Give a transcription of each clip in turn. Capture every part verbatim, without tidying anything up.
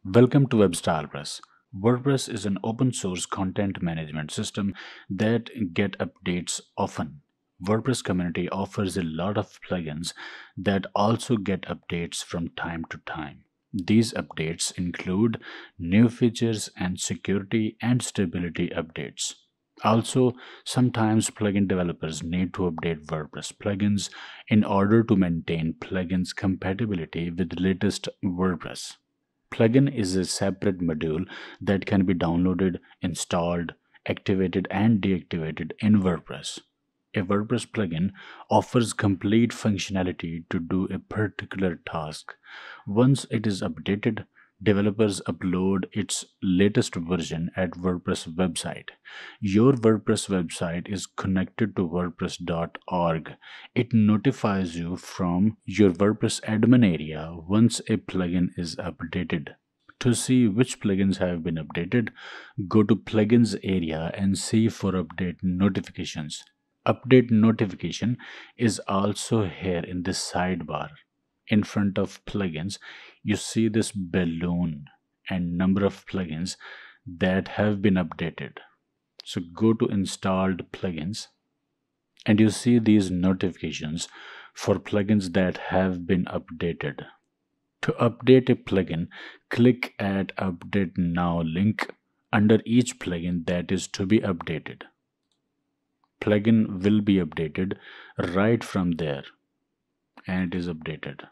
Welcome to WebStylePress. WordPress is an open source content management system that get updates often. WordPress community offers a lot of plugins that also get updates from time to time. These updates include new features and security and stability updates. Also, sometimes plugin developers need to update WordPress plugins in order to maintain plugins compatibility with latest WordPress. Plugin is a separate module that can be downloaded, installed, activated, and deactivated in WordPress. A WordPress plugin offers complete functionality to do a particular task. Once it is updated, developers upload its latest version at WordPress website. Your WordPress website is connected to WordPress dot org. It notifies you from your WordPress admin area once a plugin is updated. To see which plugins have been updated, go to Plugins area and see for update notifications. Update notification is also here in this sidebar. In front of plugins, you see this balloon and number of plugins that have been updated. So go to installed plugins and you see these notifications for plugins that have been updated. To update a plugin, click at Update Now link under each plugin that is to be updated. Plugin will be updated right from there, and it is updated.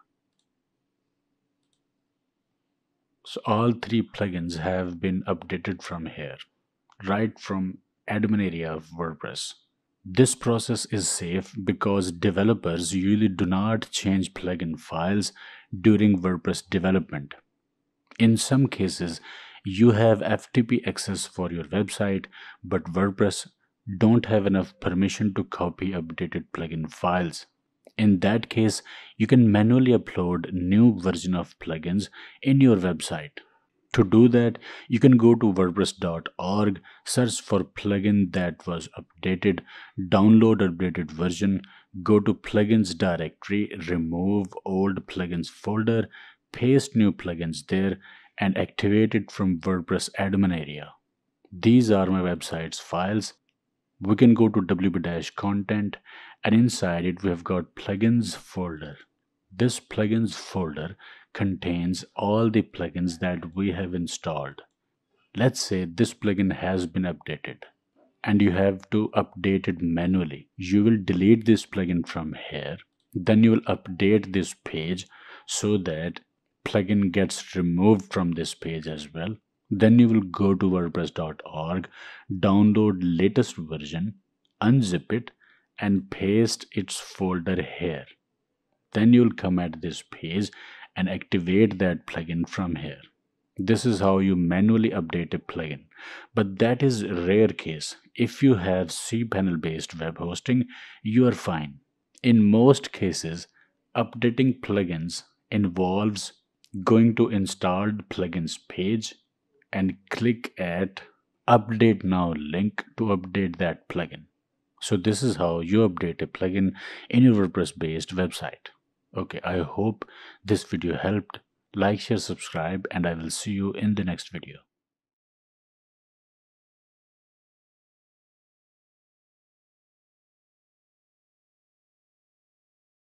So all three plugins have been updated from here, right from admin area of WordPress. This process is safe because developers usually do not change plugin files during WordPress development. In some cases, you have F T P access for your website, but WordPress don't have enough permission to copy updated plugin files. In that case, you can manually upload new version of plugins in your website. To do that, you can go to WordPress dot org, search for plugin that was updated, download updated version, go to plugins directory, remove old plugins folder, paste new plugins there, and activate it from WordPress admin area. These are my website's files. We can go to W P content, and inside it we have got plugins folder. This plugins folder contains all the plugins that we have installed. Let's say this plugin has been updated and you have to update it manually. You will delete this plugin from here. Then you will update this page so that plugin gets removed from this page as well. Then you will go to WordPress dot org, download latest version, unzip it, and paste its folder here. Then you will come at this page and activate that plugin from here. This is how you manually update a plugin. But that is a rare case. If you have cPanel based web hosting, you are fine. In most cases, updating plugins involves going to installed plugins page and click at Update Now link to update that plugin. So this is how you update a plugin in your WordPress based website. Okay, I hope this video helped. Like, share, subscribe, and I will see you in the next video.